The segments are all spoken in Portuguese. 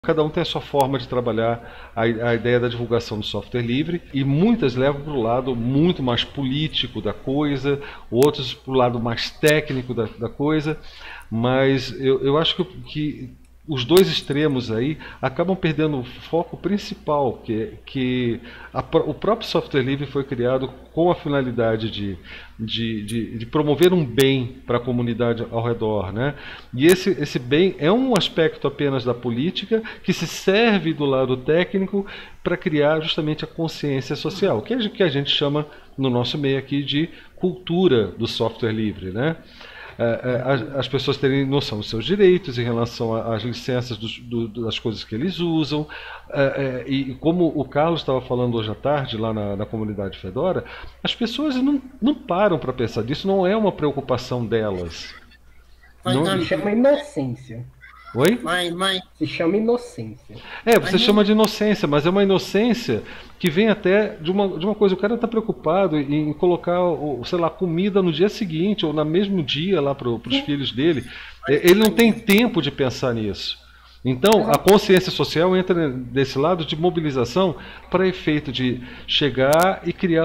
Cada um tem a sua forma de trabalhar a ideia da divulgação do software livre, e muitas levam para o lado muito mais político da coisa, outros para o lado mais técnico da coisa, mas eu acho que os dois extremos aí acabam perdendo o foco principal, o próprio software livre foi criado com a finalidade de promover um bem para a comunidade ao redor, né? E esse bem é um aspecto apenas da política que se serve do lado técnico para criar justamente a consciência social, que a gente chama no nosso meio aqui de cultura do software livre, né? As pessoas terem noção dos seus direitos em relação às licenças das coisas que eles usam, e como o Carlos estava falando hoje à tarde lá na comunidade Fedora, as pessoas não param para pensar disso, não é uma preocupação delas. Não... Se chama inocência. Oi? Se chama inocência. Você chama de inocência, mas é uma inocência que vem até de uma coisa. O cara está preocupado em colocar, sei lá, comida no dia seguinte ou no mesmo dia lá para os filhos dele. Ele não tem tempo de pensar nisso. Então, a consciência social entra desse lado de mobilização para efeito de chegar e criar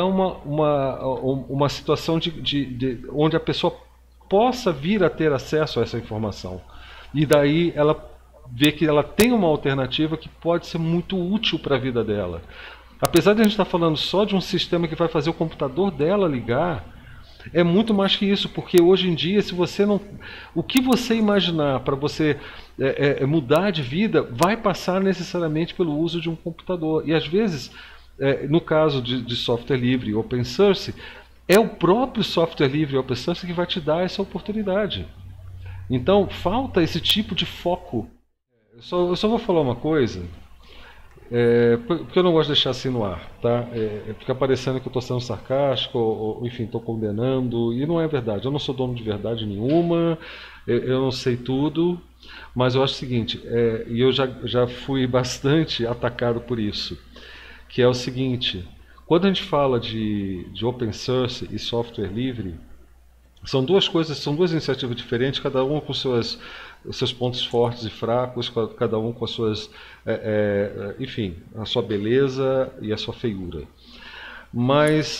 uma situação onde a pessoa possa vir a ter acesso a essa informação. E daí ela vê que ela tem uma alternativa que pode ser muito útil para a vida dela. Apesar de a gente estar falando só de um sistema que vai fazer o computador dela ligar, é muito mais que isso, porque hoje em dia, se você não, o que você imaginar para você mudar de vida, vai passar necessariamente pelo uso de um computador. E às vezes, no caso de software livre, open source, é o próprio software livre open source que vai te dar essa oportunidade. Então, falta esse tipo de foco. Eu só vou falar uma coisa, porque eu não gosto de deixar assim no ar, tá? Fica parecendo que eu estou sendo sarcástico, enfim, estou condenando, e não é verdade. Eu não sou dono de verdade nenhuma, eu não sei tudo, mas eu acho o seguinte, e eu já fui bastante atacado por isso, que é o seguinte: quando a gente fala de open source e software livre, são duas coisas, são duas iniciativas diferentes, cada uma com seus pontos fortes e fracos, cada um com as suas, enfim, a sua beleza e a sua feiura. Mas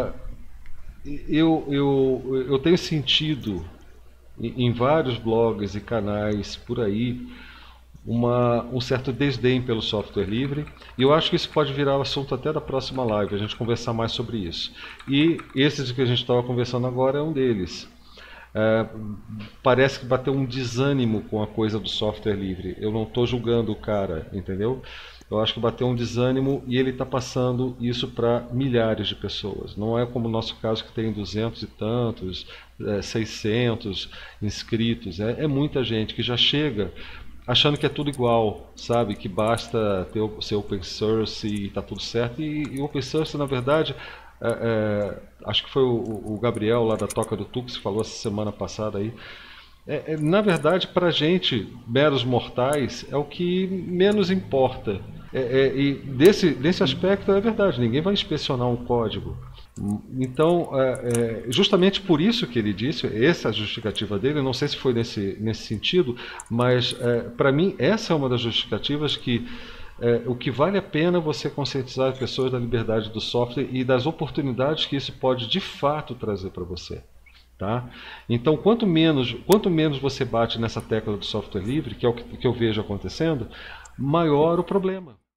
eu tenho sentido em vários blogs e canais por aí um certo desdém pelo software livre, e eu acho que isso pode virar o assunto até da próxima live, a gente conversar mais sobre isso. E esse que a gente estava conversando agora é um deles. Parece que bateu um desânimo com a coisa do software livre. Eu não estou julgando o cara, entendeu? Eu acho que bateu um desânimo e ele está passando isso para milhares de pessoas. Não é como o nosso caso, que tem 200 e tantos, 600 inscritos. É muita gente que já chega achando que é tudo igual, sabe? Que basta ser open source e está tudo certo. E open source, na verdade, acho que foi o Gabriel lá da Toca do Tux que falou essa semana passada aí. Na verdade, para a gente, meros mortais, é o que menos importa. E desse aspecto é verdade, ninguém vai inspecionar um código. Então, justamente por isso que ele disse, essa é a justificativa dele, não sei se foi nesse sentido, mas para mim essa é uma das justificativas que o que vale a pena você conscientizar as pessoas da liberdade do software e das oportunidades que isso pode de fato trazer para você. Tá? Então, quanto menos você bate nessa tecla do software livre, que é o que eu vejo acontecendo, maior o problema.